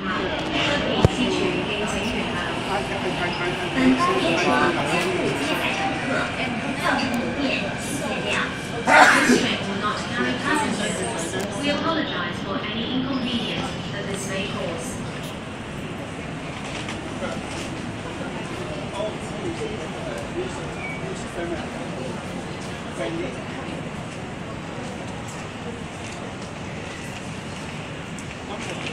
好，特别吸取给请选吧。本班列车将不接载乘客，造成不便，请见谅。This train will not carry passengers. We apologize for any inconvenience that this may cause. 好。